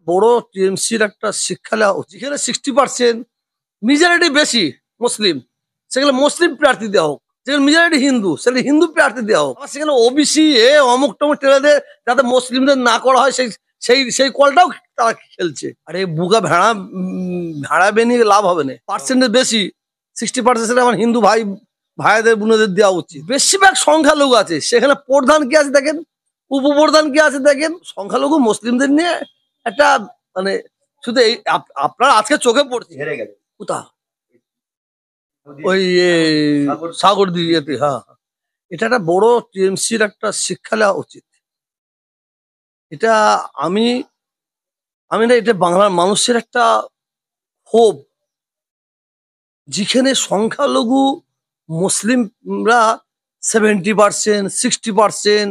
বড় টিএমসির একটা শিক্ষা নেওয়া উচিত। যেখানে 60% মেজরিটি বেশি মুসলিম, সেখানে মুসলিম প্রার্থী দেওয়া হোক। যেখানে মেজরিটি হিন্দু, সেখানে হিন্দু প্রার্থী দেওয়া হোক। আবার সেখানে ওবিসি অমুক টমুক টেলে দেয়, যাতে মুসলিমদের না করা হয়, সেই সেই সেই কলটাও তারা খেলছে। আর এই বুকা ভেড়া বেনিয়ে লাভ হবে না। পার্সেন্টেজ বেশি, 60% আমার হিন্দু ভাইদের বোনদের দেওয়া উচিত। বেশিরভাগ সংখ্যালঘু আছে, সেখানে প্রধান কি আছে দেখেন, উপপ্রধান কি আছে দেখেন। সংখ্যালঘু মুসলিমদের নিয়ে একটা মানে শুধু এই আপনার আজকে চোখে পড়ছে হেরে গেল কোথা ওই সাগর দিয়েতে। হ্যাঁ, এটা একটা বড় টিএমসির একটা শিক্ষা নেওয়া উচিত। এটা আমি আমি না, এটা বাংলার মানুষের একটা ক্ষোভ। যেখানে সংখ্যালঘু মুসলিমরা 70%, 60%,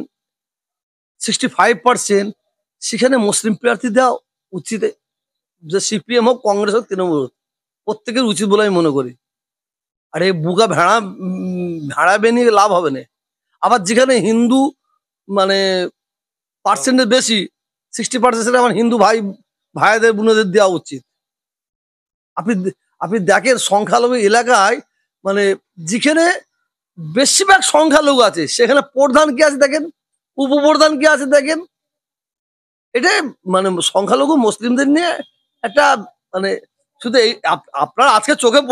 65%, সেখানে মুসলিম প্রার্থী দেওয়া উচিত। যে সিপিএম হোক, কংগ্রেস হোক, তৃণমূল হোক, প্রত্যেকের উচিত বলে আমি মনে করি। আর এই বুকা ভেড়া বেনিয়ে লাভ হবে না। আবার যেখানে হিন্দু মানে পার্সেন্টেজ বেশি, 60% আমার হিন্দু ভাইদের বোনদের দেওয়া উচিত। আপনি আপনি দেখেন সংখ্যালঘু এলাকায় মানে যেখানে বেশিরভাগ সংখ্যালঘু আছে, সেখানে প্রধান কি আছে দেখেন, উপপ্রধান কি আছে দেখেন। এটা মানে সংখ্যালঘু মুসলিমদের নিয়ে একটা মানে শুধু এই আপনার আজকে চোখে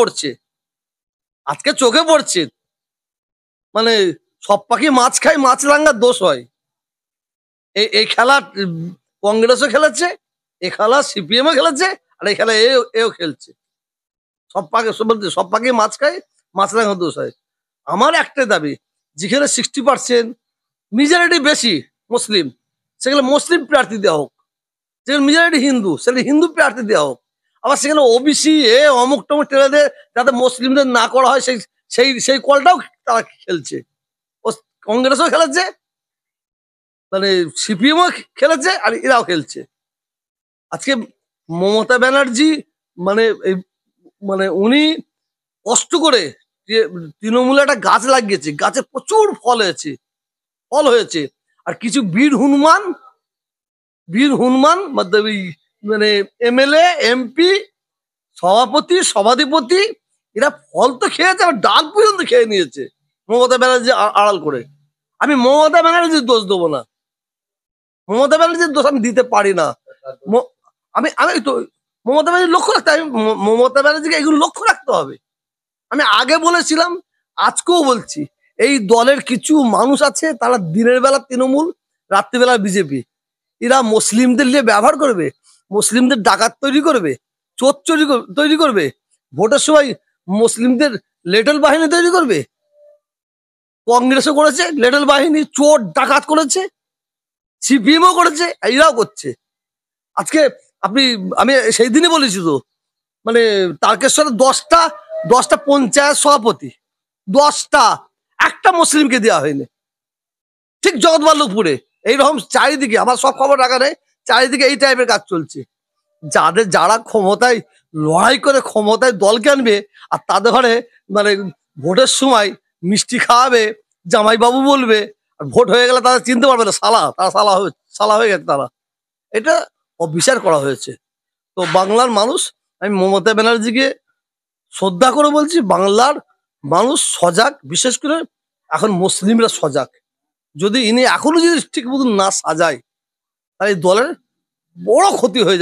পড়ছে মানে সব পাখি মাছ খায়, মাছ রাঙ্গার দোষ হয়। এই খেলা কংগ্রেসও খেলেছে, এই খেলা সিপিএমও খেলেছে, আর এই খেলা এও খেলছে। সব পাখি মাছ খায়, মাছ রাঙ্গার দোষ হয়। আমার একটাই দাবি, যেখানে 60% মেজরিটি বেশি মুসলিম, সেখানে মুসলিম প্রার্থী দেওয়া হোক। যেখানে মেজরিটি হিন্দু, সেখানে হিন্দু প্রার্থী দেওয়া হোক। আবার সেখানে ওবিসি অমুক টমুক টেলে দেয়, যাতে মুসলিমদের না করা হয়, সেই সেই সেই কলটাও তারা খেলছে। কংগ্রেসও খেলেছে, মানে সিপিএমও খেলেছে, আর এরাও খেলছে। আজকে মমতা ব্যানার্জি মানে মানে উনি কষ্ট করে তৃণমূলে একটা গাছ লাগিয়েছে, গাছে প্রচুর ফল হয়েছে। আর কিছু বীর হনুমান মানে এমএলএ, এমপি, সভাধিপতি, এরা ফল তো খেয়েছে, আবার ডাল পর্যন্ত খেয়ে নিয়েছে মমতা ব্যানার্জি আড়াল করে। আমি মমতা ব্যানার্জির দোষ দেবো না, মমতা ব্যানার্জির দোষ আমি দিতে পারি না। আমি তো মমতা ব্যানার্জি লক্ষ্য রাখতে, মমতা ব্যানার্জিকে এগুলো লক্ষ্য রাখতে হবে। আমি আগে বলেছিলাম, আজকেও বলছি, এই দলের কিছু মানুষ আছে, তারা দিনের বেলা তৃণমূল, রাত্রিবেলা বিজেপি। এরা মুসলিমদের নিয়ে ব্যবহার করবে, মুসলিমদের ডাকাত তৈরি করবে, চোর তৈরি করবে, ভোটের সময় মুসলিমদের লেটল বাহিনী তৈরি করবে। কংগ্রেসও করেছে, লেটল বাহিনী চোর ডাকাত করেছে, সিপিএমও করেছে, এরাও করছে। আজকে আমি সেই দিনই বলেছি তো, মানে তারকেশ্বরে 10টা পঞ্চায়েত সভাপতি, 10টা একটা মুসলিমকে দেওয়া হয়নি। ঠিক জগৎবল্লভপুরে এইরকম চারিদিকে, আমার সব খবর রাখা নেই, চারিদিকে এই টাইপের কাজ চলছে। যারা ক্ষমতায় লড়াই করে ক্ষমতায় দলকে আনবে, আর তাদের ঘরে মানে ভোটের সময় মিষ্টি খাওয়াবে, জামাইবাবু বলবে, আর ভোট হয়ে গেলে তারা চিনতে পারবে না, তারা সালা হয়ে গেছে তারা। এটা অবিচার করা হয়েছে। তো বাংলার মানুষ, আমি মমতা ব্যানার্জিকে শ্রদ্ধা করে বলছি, বাংলার মানুষ সজাগ, বিশেষ করে এখন মুসলিমরা সজাগ। যদি ইনি এখনো যদি ঠিক মতন না সাজায়, তাহলে এই দলের বড় ক্ষতি হয়ে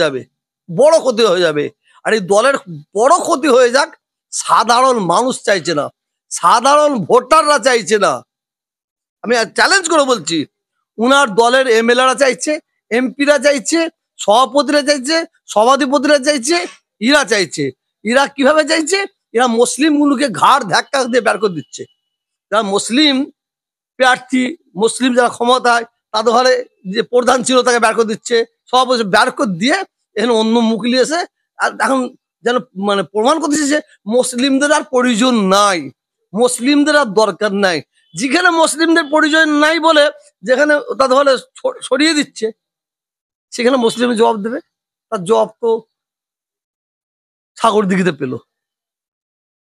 যাবে। আর এই দলের বড় ক্ষতি হয়ে যাক, সাধারণ মানুষ চাইছে না, সাধারণ ভোটাররা চাইছে না। আমি চ্যালেঞ্জ করে বলছি, উনার দলের এমএলএরা চাইছে, এমপিরা চাইছে, সভাপতিরা চাইছে, সভাধিপতিরা চাইছে, এরা চাইছে। এরা কিভাবে চাইছে? এরা মুসলিমগুলোকে ঘাড় ধাক্কা দিয়ে বের করে দিচ্ছে। যারা মুসলিম প্রার্থী, মুসলিম যারা ক্ষমতায়, তাদের ঘরে যে প্রধান ছিল তাকে বের করে দিচ্ছে, সভাপতি বের করে দিয়ে এখানে অন্য মুখলি এসে আর এখন যেন মানে প্রমাণ করতেছে যে মুসলিমদের আর প্রয়োজন নাই, মুসলিমদের আর দরকার নাই। যেখানে মুসলিমদের প্রয়োজন নাই বলে যেখানে তাদের ঘরে সরিয়ে দিচ্ছে, সেখানে মুসলিম জবাব দেবে। তার জবাব তো সাগর দিঘিতে পেলো।